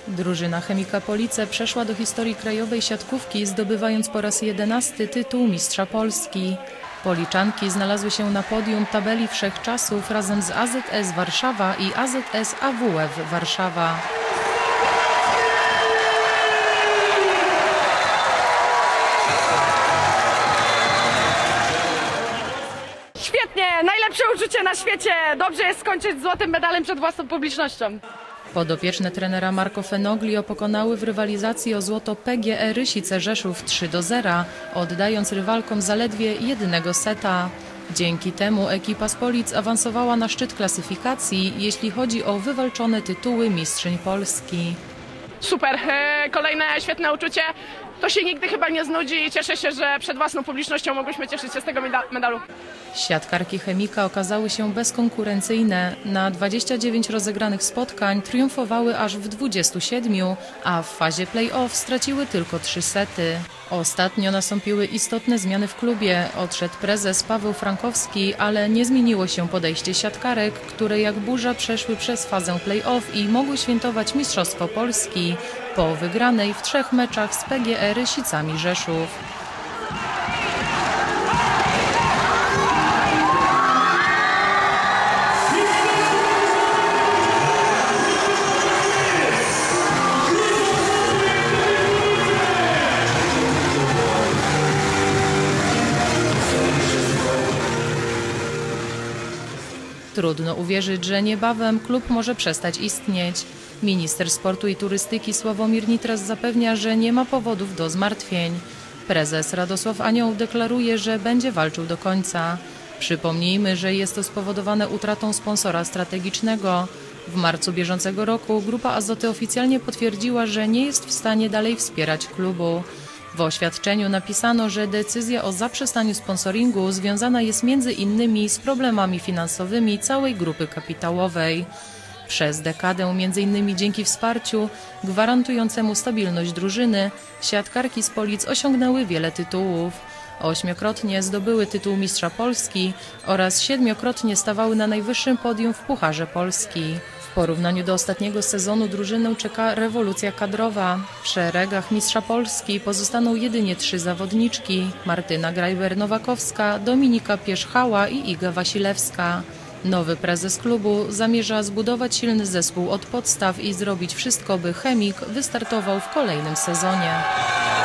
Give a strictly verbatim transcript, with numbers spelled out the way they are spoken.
Drużyna Chemika Police przeszła do historii krajowej siatkówki, zdobywając po raz jedenasty tytuł mistrza Polski. Policzanki znalazły się na podium tabeli wszechczasów razem z A Z S Warszawa i A Z S A W F Warszawa. Świetnie, najlepsze uczucie na świecie. Dobrze jest skończyć złotym medalem przed własną publicznością. Podopieczne trenera Marco Fenoglio pokonały w rywalizacji o złoto P G E Rysice Rzeszów trzy do zera, oddając rywalkom zaledwie jednego seta. Dzięki temu ekipa z Polic awansowała na szczyt klasyfikacji, jeśli chodzi o wywalczone tytuły mistrzyń Polski. Super, kolejne świetne uczucie. To się nigdy chyba nie znudzi i cieszę się, że przed własną publicznością mogłyśmy cieszyć się z tego medalu. Siatkarki Chemika okazały się bezkonkurencyjne. Na dwadzieścia dziewięć rozegranych spotkań triumfowały aż w dwudziestu siedmiu, a w fazie play-off straciły tylko trzy sety. Ostatnio nastąpiły istotne zmiany w klubie. Odszedł prezes Paweł Frankowski, ale nie zmieniło się podejście siatkarek, które jak burza przeszły przez fazę play-off i mogły świętować Mistrzostwo Polski po wygranej w trzech meczach z P G E Rysicami Rzeszów. Trudno uwierzyć, że niebawem klub może przestać istnieć. Minister sportu i turystyki Sławomir Nitras zapewnia, że nie ma powodów do zmartwień. Prezes Radosław Anioł deklaruje, że będzie walczył do końca. Przypomnijmy, że jest to spowodowane utratą sponsora strategicznego. W marcu bieżącego roku Grupa Azoty oficjalnie potwierdziła, że nie jest w stanie dalej wspierać klubu. W oświadczeniu napisano, że decyzja o zaprzestaniu sponsoringu związana jest między innymi z problemami finansowymi całej grupy kapitałowej. Przez dekadę, między innymi dzięki wsparciu gwarantującemu stabilność drużyny, siatkarki z Polic osiągnęły wiele tytułów. Ośmiokrotnie zdobyły tytuł mistrza Polski oraz siedmiokrotnie stawały na najwyższym podium w Pucharze Polski. W porównaniu do ostatniego sezonu drużynę czeka rewolucja kadrowa. W szeregach mistrza Polski pozostaną jedynie trzy zawodniczki: Martyna Grajber-Nowakowska, Dominika Pierzchała i Iga Wasilewska. Nowy prezes klubu zamierza zbudować silny zespół od podstaw i zrobić wszystko, by Chemik wystartował w kolejnym sezonie.